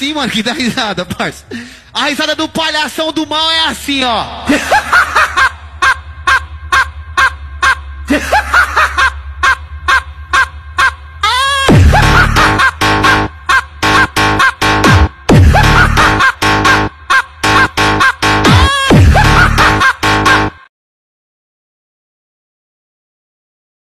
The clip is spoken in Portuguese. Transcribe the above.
assim, mano, que dá risada, parça. A risada do palhação do mal é assim, ó.